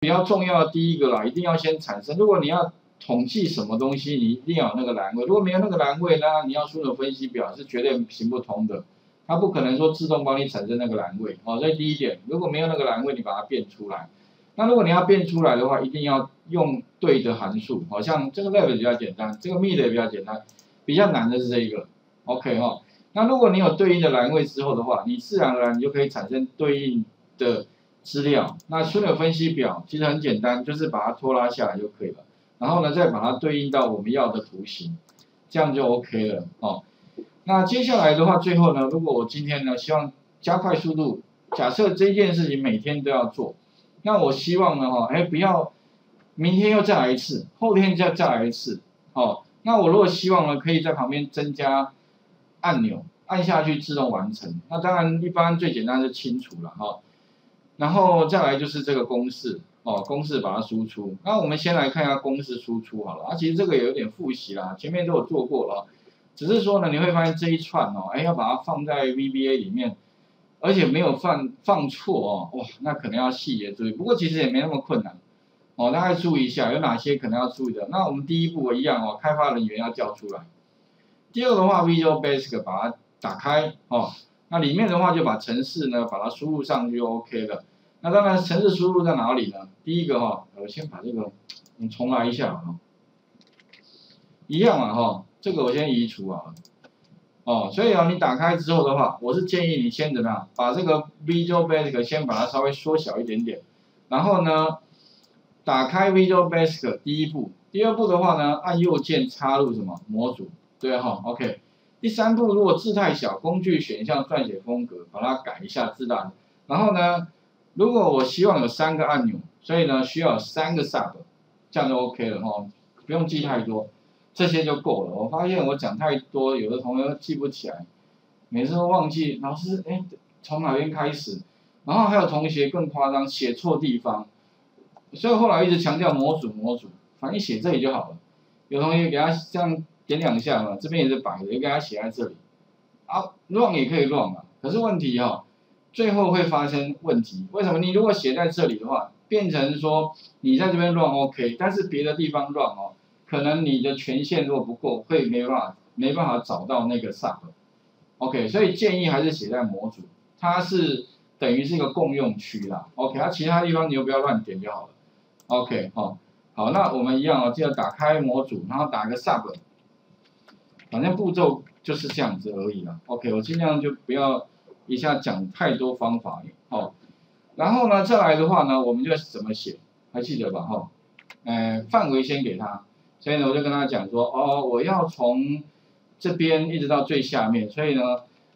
比较重要的第一个啦，一定要先产生。如果你要统计什么东西，你一定要有那个栏位。如果没有那个栏位呢，你要输入分析表是绝对行不通的。它不可能说自动帮你产生那个栏位哦。所以第一点，如果没有那个栏位，你把它变出来。那如果你要变出来的话，一定要用对的函数。好像这个 lab 比较简单，这个 mid 也比较简单，比较难的是这一个。OK 哦。那如果你有对应的栏位之后的话，你自然而然你就可以产生对应的资料。那枢纽分析表其实很简单，就是把它拖拉下来就可以了。然后呢，再把它对应到我们要的图形，这样就 OK 了哦。那接下来的话，最后呢，如果我今天呢希望加快速度，假设这件事情每天都要做，那我希望呢不要明天又再来一次，后天再来一次，哦。那我如果希望呢，可以在旁边增加按钮，按下去自动完成。那当然，一般最简单是清除了哈。然后再来就是这个公式哦，公式把它输出。那我们先来看一下公式输出好了。其实这个也有点复习啦，前面都有做过了。只是说呢，你会发现这一串要把它放在 VBA 里面，而且没有放错哇，那可能要细节注意。不过其实也没那么困难大概注意一下有哪些可能要注意的。那我们第一步一样开发人员要叫出来。第二个的话 ，Visual Basic 把它打开那里面的话就把程式呢把它输入上去就 OK 了。那当然程式输入在哪里呢？第一个我先把这个我们重来一下一样嘛这个我先移除所以你打开之后的话，我是建议你先怎么样，把这个 Visual Basic 先把它稍微缩小一点点，然后呢，打开 Visual Basic 第一步，第二步的话呢，按右键插入什么模组，对OK。第三步如果字太小，工具选项撰写风格，把它改一下字大，然后呢，如果我希望有3个按钮，所以呢需要有3个 sub， 这样就 OK 了不用记太多。这些就够了。我发现我讲太多，有的同学记不起来，每次都忘记老师从哪边开始，然后还有同学更夸张，写错地方，所以后来一直强调模组，反正写这里就好了。有同学给他这样点2下嘛，这边也是白的，也给他写在这里乱也可以乱可是问题最后会发生问题。为什么？你如果写在这里的话，变成说你在这边乱 OK， 但是别的地方乱可能你的权限如果不够，会没办法找到那个 sub。OK， 所以建议还是写在模组，它是等于是一个共用区啦。OK， 其他地方你就不要乱点就好了。OK， 好，那我们一样记得打开模组，然后打个 sub， 反正步骤就是这样子而已啦。OK， 我尽量就不要一下讲太多方法然后呢，再来的话呢，我们就怎么写，还记得吧范围先给他。所以呢，我就跟他讲说，我要从这边一直到最下面，所以呢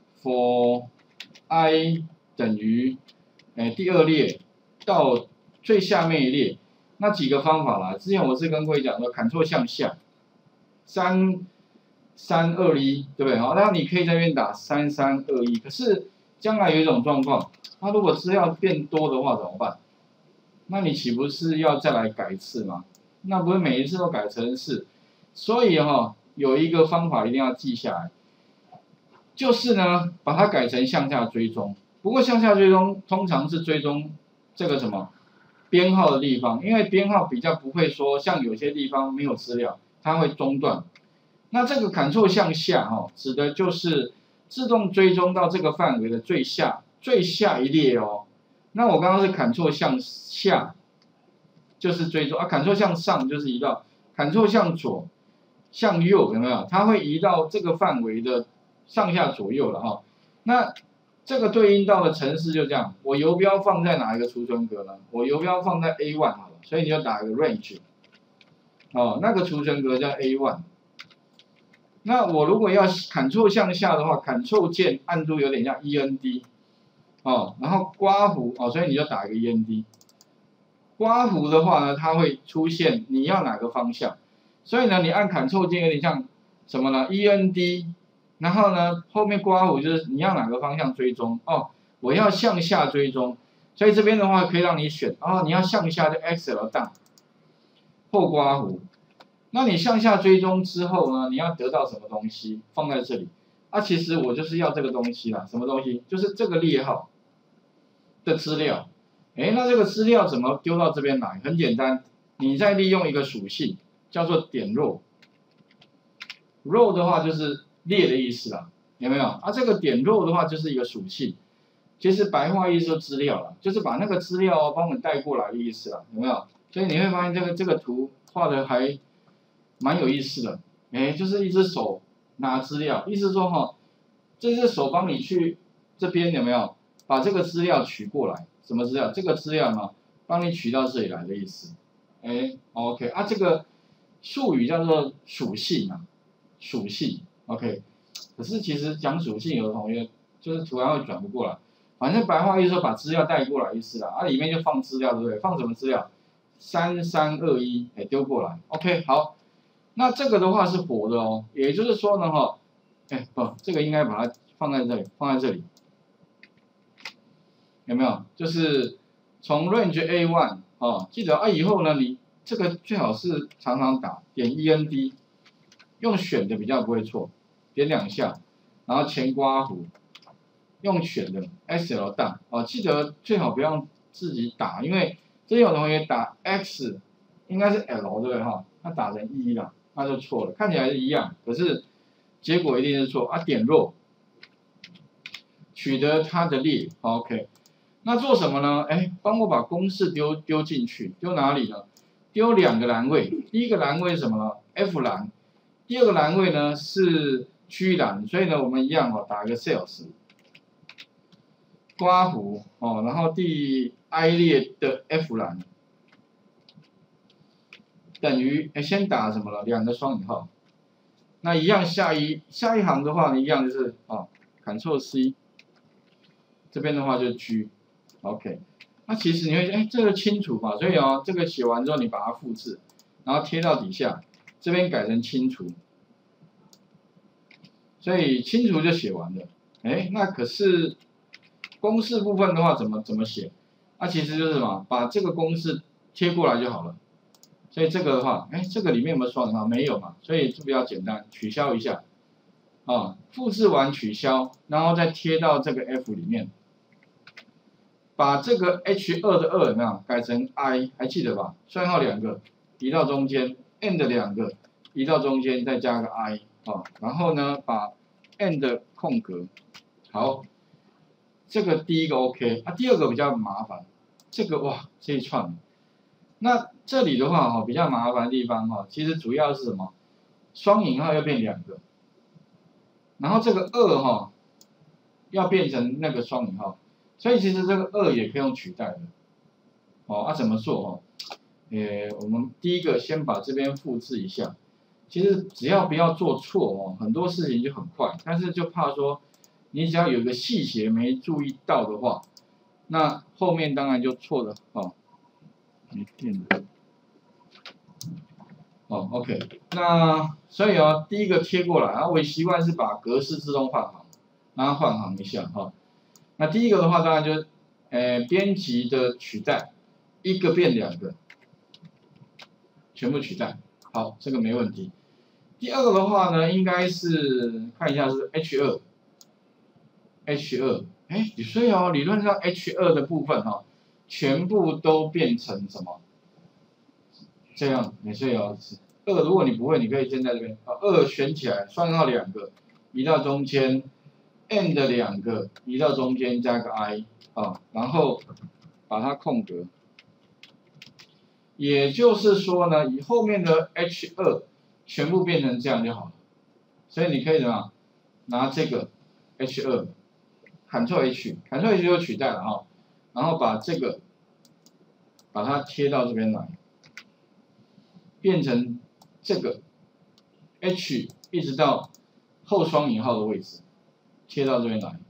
，for i 等于第2列到最下面一列，那几个方法啦。之前我是跟各位讲说 ，Ctrl 向下，3、3、2、1，对不对？那你可以在那边打3、3、2、1，可是将来有一种状况，它如果资料变多的话怎么办？那你岂不是要再来改一次吗？那不会每一次都改程式，所以有一个方法一定要记下来，就是呢把它改成向下追踪。不过向下追踪通常是追踪这个什么编号的地方，因为编号比较不会说像有些地方没有资料，它会中断。那这个 Ctrl 向下指的就是自动追踪到这个范围的最下一列那我刚刚是 Ctrl 向下。就是追踪Ctrl 向上就是移到，Ctrl 向左、向右有没有？它会移到这个范围的上下左右了那这个对应到的程式就这样，我游标放在哪一个储存格呢？我游标放在 A1 好了，所以你就打一个 range， 那个储存格叫 A1。那我如果要 Ctrl 向下的话，Ctrl 键按住有点像 END， 然后刮弧所以你就打一个 END。刮弧的话呢，它会出现你要哪个方向，所以呢，你按 Ctrl 键有点像什么呢 ？END， 然后呢，后面刮弧就是你要哪个方向追踪我要向下追踪，所以这边的话可以让你选你要向下就 XL down 后刮弧，那你向下追踪之后呢，你要得到什么东西放在这里其实我就是要这个东西啦，什么东西？就是这个列号的资料。 哎，那这个资料怎么丢到这边来？很简单，你再利用一个属性叫做点 row。row 的话就是列的意思啦，有没有？啊，这个点 row 的话就是一个属性，其实白话意思就资料了，就是把那个资料帮我们带过来的意思啦，有没有？所以你会发现这个图画的还蛮有意思的，哎，就是一只手拿资料，意思说哈，这只手帮你去这边有没有把这个资料取过来？什么资料？这个资料呢，帮你取到这里来的意思。哎 ，OK 啊，这个术语叫做属性啊，属性 OK。可是其实讲属性，有的同学就是突然会转不过来。反正白话意思说把资料带过来意思啦，啊里面就放资料，对不对？放什么资料？3321，哎丢过来 ，OK 好。那这个的话是活的哦，也就是说呢哈，哎不，这个应该把它放在这里，放在这里。有没有？就是从 range A1 哦，记得啊，以后呢，你这个最好是常常打点 END， 用选的比较不会错，点2下，然后前刮弧，用选的 SL 大哦，记得最好不要自己打，因为这有同学打 X 应该是 L 对不对哈？他打成 E 了，那就错了，看起来是一样，可是结果一定是错啊，点 row 取得它的列 ，OK。那做什么呢？哎，帮我把公式丢进去，丢哪里呢？丢2个栏位，第一个栏位是什么呢 ？F 栏，第二个栏位呢是区栏，所以呢我们一样哦，打一个 sales， 刮弧哦，然后第 I 列的 F 栏等于先打什么了？2个双引号，那一样下一行的话呢，一样就是Ctrl C， 这边的话就是 G。OK， 那其实你会这个清除嘛，所以这个写完之后你把它复制，然后贴到底下，这边改成清除，所以清除就写完了。那可是公式部分的话怎么写？那其实就是什么，把这个公式贴过来就好了。所以这个的话，这个里面有没有双引号？没有嘛，所以就比较简单，取消一下，复制完取消，然后再贴到这个 F 里面。把这个 H2的2有没有改成 I， 还记得吧？双引号2个移到中间 ，and 2个移到中间，再加个 I 然后呢把 and 空格，好，这个第一个 OK，第二个比较麻烦，这个哇这一串，那这里的话比较麻烦的地方其实主要是什么？双引号要变2个，然后这个2要变成那个双引号。所以其实这个2也可以用取代的，怎么做我们第一个先把这边复制一下，其实只要不要做错很多事情就很快，但是就怕说你只要有个细节没注意到的话，那后面当然就错了没电了，OK， 那所以第一个贴过来，我习惯是把格式自动换行，然后换行一下那第一个的话，当然就是，编辑的取代，一个变2个，全部取代，好，这个没问题。第二个的话呢，应该是看一下是 H2，所以理论上 H2的部分全部都变成什么？这样，所以2如果你不会，你可以先在这边2选起来，双引号2个，移到中间。and 2个移到中间加个 I 然后把它空格，也就是说呢，以后面的 H2全部变成这样就好了。所以你可以怎么样？拿这个 H2 Ctrl H 就取代了然后把这个把它贴到这边来，变成这个 H 一直到后双引号的位置。贴到这边来，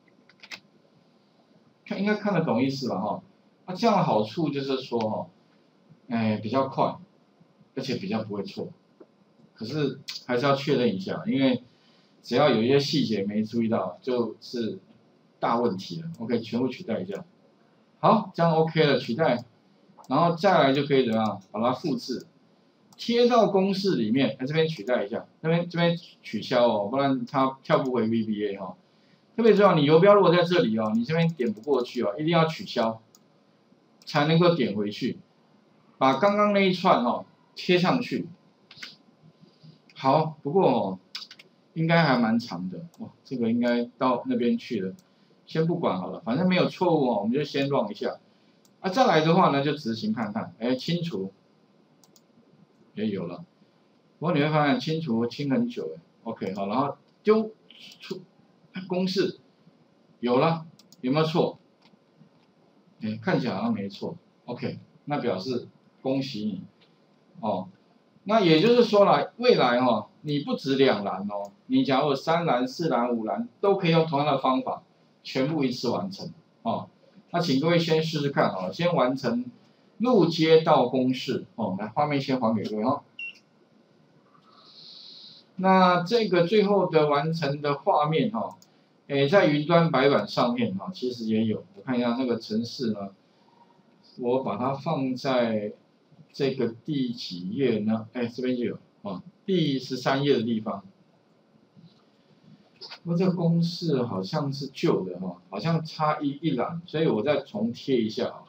应该看得懂意思吧这样的好处就是说比较快，而且比较不会错。可是还是要确认一下，因为只要有一些细节没注意到，就是大问题了。OK， 全部取代一下。好，这样 OK 了，取代，然后再来就可以怎么样？把它复制，贴到公式里面，这边取代一下，这边取消不然它跳不回 VBA 特别重要，你游标如果在这里你这边点不过去一定要取消， 才能够点回去，把刚刚那一串哦贴上去。好，不过哦，应该还蛮长的哦，这个应该到那边去了，先不管好了，反正没有错误哦，我们就先 run 一下。啊，再来的话呢，就执行看看，哎，清除也有了。不过你会发现清除清很久哎 ，OK 好，然后丢出公式有了，有没有错？哎，看起来好像没错 ，OK， 那表示恭喜你哦。那也就是说了，未来哦，你不止2栏哦，你假如3栏、4栏、5栏都可以用同样的方法，全部一次完成哦。那请各位先试试看哦，先完成路接到公式哦，来画面先还给各位哦。那这个最后的完成的画面哈、哦，诶，在云端白板上面哈、哦，其实也有。我看一下那个程式呢，我把它放在这个第几页呢？哎，这边就有啊，第13页的地方。不过这个公式好像是旧的哈、哦，好像差一栏，所以我再重贴一下啊。